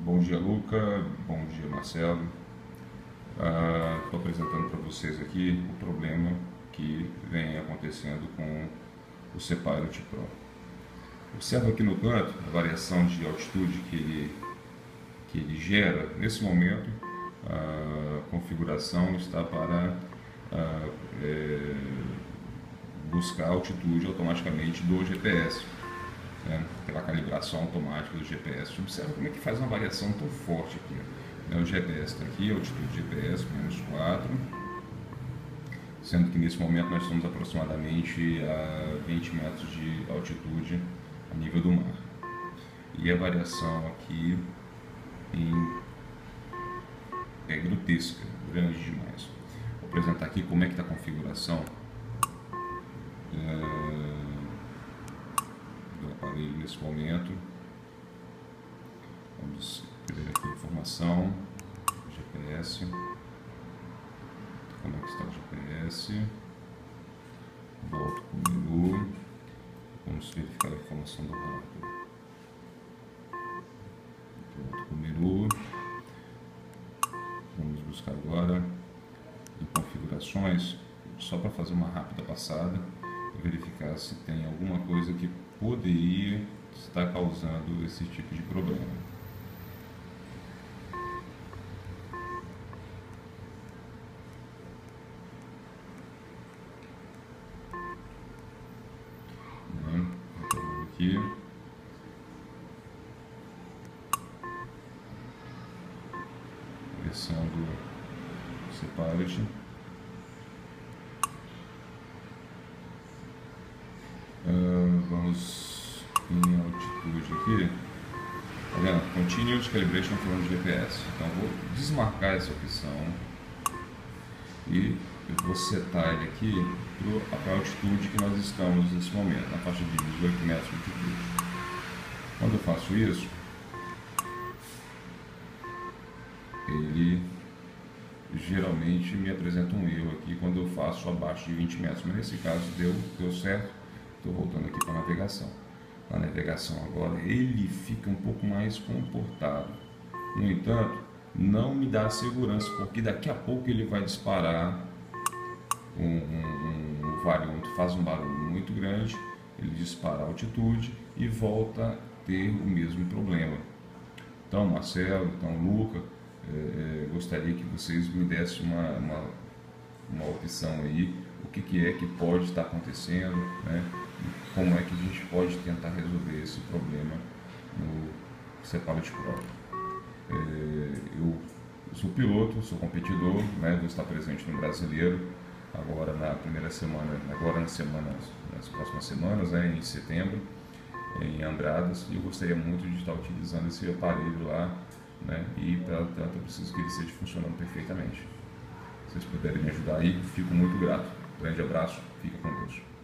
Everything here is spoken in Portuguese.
Bom dia, Luca. Bom dia, Marcelo. Estou apresentando para vocês aqui o problema que vem acontecendo com o C-Pilot Pro. Observa aqui no canto a variação de altitude que ele gera. Nesse momento, a configuração está para buscar a altitude automaticamente do GPS. Pela calibração automática do GPS. Observa como é que faz uma variação tão forte aqui. O GPS está aqui, a altitude GPS, -4, sendo que nesse momento nós estamos aproximadamente a 20 metros de altitude a nível do mar. E a variação aqui é grotesca, grande demais. Vou apresentar aqui como é que está a configuração do aparelho nesse momento. Vamos ver aqui a informação, GPS, como é que está o GPS, volto para o menu, vamos verificar a informação do hardware, volto para o menu, vamos buscar agora em configurações, só para fazer uma rápida passada, verificar se tem alguma coisa que poderia estar causando esse tipo de problema. Aqui. Começando o C-Pilot. Vamos em altitude aqui. Tá vendo? Continuous Calibration from GPS. Então vou desmarcar essa opção e eu vou setar ele aqui para a altitude que nós estamos nesse momento, na faixa de 18 metros de altitude. Quando eu faço isso, ele geralmente me apresenta um erro aqui quando eu faço abaixo de 20 metros, mas nesse caso deu certo. Estou voltando aqui para a navegação. Na navegação agora ele fica um pouco mais comportado. No entanto, não me dá segurança, porque daqui a pouco ele vai disparar um variômetro, faz um barulho muito grande, ele dispara a altitude e volta a ter o mesmo problema. Então, Marcelo, então, Luca, gostaria que vocês me dessem uma opção aí, o que é que pode estar acontecendo, né? Como é que a gente pode tentar resolver esse problema no C-Pilot Pro. Eu sou piloto, sou competidor, né? Vou estar presente no Brasileiro agora na primeira semana, nas próximas semanas, né? Em setembro, em Andradas, e eu gostaria muito de estar utilizando esse aparelho lá, né? E para tanto eu preciso que ele esteja funcionando perfeitamente. Se vocês puderem me ajudar aí, fico muito grato. Grande abraço, fica com Deus.